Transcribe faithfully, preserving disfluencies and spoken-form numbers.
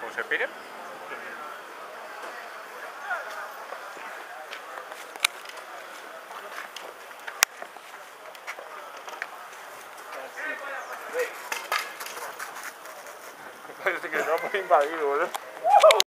¿Cómo se pide? Parece que no hemos invadido, ¿verdad?